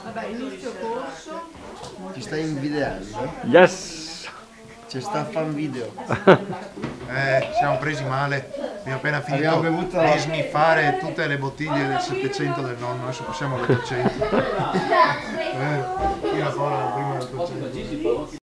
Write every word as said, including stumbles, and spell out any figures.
Vabbè, inizio corso. Ti stai invidiando? Yes! Ci sta a fare un video. Eh, siamo presi male. Abbiamo appena finito Abbiamo bevuto di sniffare tutte le bottiglie del settecento del nonno, adesso passiamo all'ottocento. Eh, io la prima dell'ottocento.